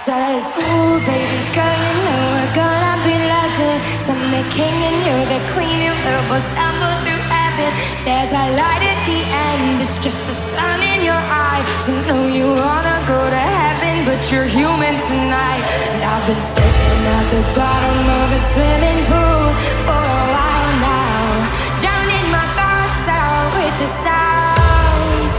Says, ooh, baby girl, you know we're gonna be legends. I'm the king and you're the queen, and we'll both stumble through heaven. There's a light at the end, it's just the sun in your eye. So know you wanna go to heaven, but you're human tonight. And I've been sitting at the bottom of a swimming pool for a while now, drowning my thoughts out with the sounds.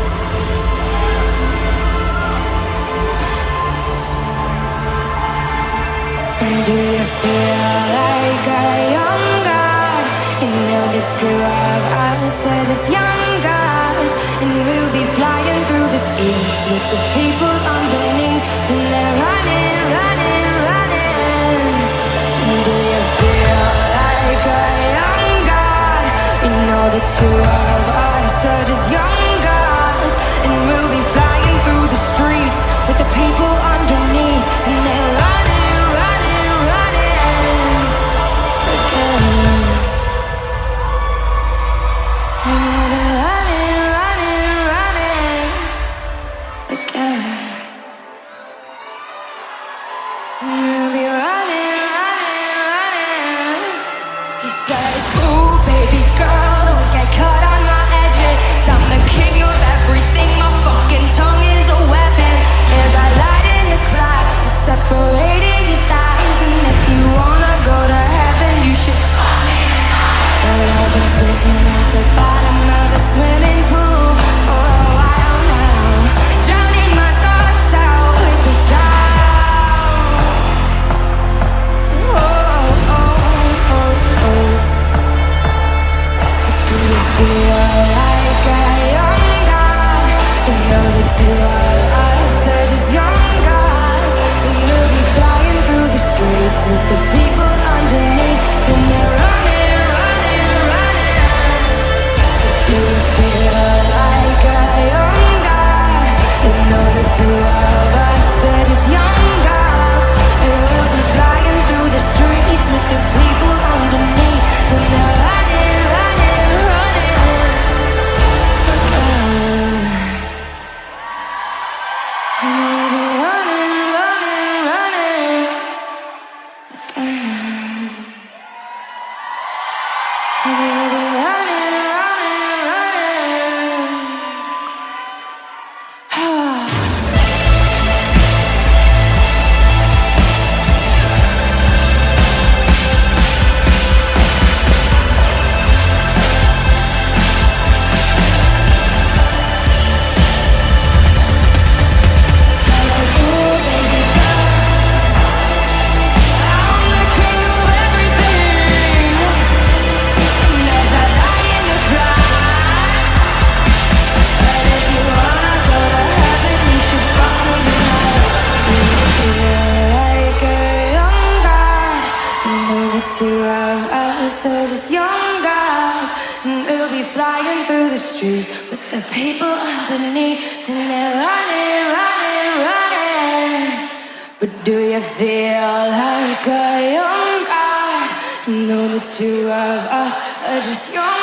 And do you feel like a young god? You know the two of us are just young gods, and we'll be flying through the streets with the people underneath, and they're running, running, running. And do you feel like a young god? You know the two of us are just young gods, and we'll be flying through the streets with the people underneath, and they're running. Know the two of us are just young